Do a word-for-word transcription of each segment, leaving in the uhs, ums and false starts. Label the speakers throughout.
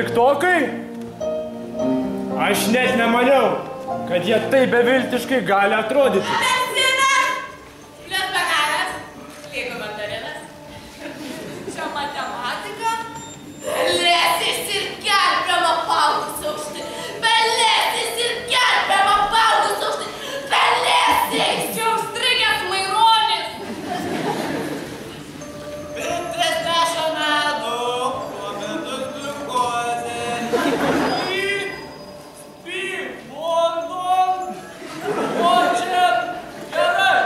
Speaker 1: dvyliktokai? Aš net nemaniau, kad jie taip beviltiškai gali atrodyti.
Speaker 2: Benzinas! Plius bananas, lygu mandarinas. Čia matematika. Belėsis ir kerpiam apaugus aukštai. Belėsis ir kerpiam apaugus aukštai. Belėsis! Čia užstrigęs maironis.
Speaker 3: Pintres neša medų, o medus gliukozė. Spyk, London. O čia gerai.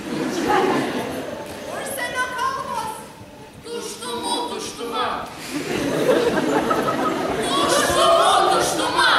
Speaker 2: Užsienio kalbos. Tuštumų tuštuma. Tuštumų tuštuma.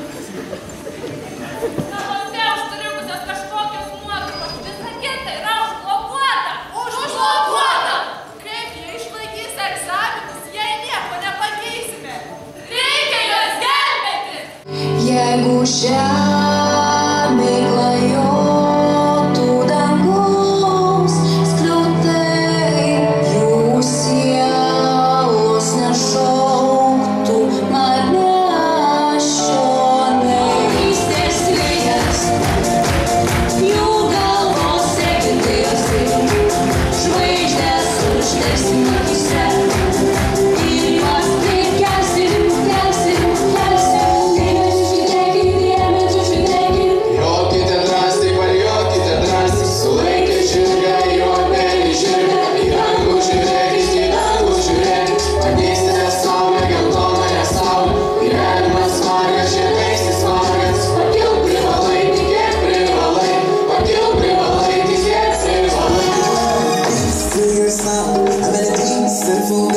Speaker 2: Namuose užstrigusios kažkokios nuotraukos. Visa kita yra užblokuota. Užblokuota. Kaip jie išlaikys egzaminus, jei nieko nepakeisime? Reikia juos gelbėti.
Speaker 4: Jeigu žemė klajotų dangaus skliautai, jų sielos nešauktų mane šionai. Keistės vėjas, jų galvose girdėjosi, žvaigždės uždegsim akyse. Ir juos prikelsim, kelsim, kelsim, dėmesį žydėkit.
Speaker 5: Jokite drąsiai, variokite drąsiai, sulaikę žirgą, juodelį žirgą, į dangų žiūrėkit, į dangų žiūrėkit, matysite saulę, geltonąją saulę, gyvenimas margas, žemaisis margas, pakilk privalai, tikėk privalai, pakilk privalai, tikėk privalai.
Speaker 6: Figure this out, I bet it means simple.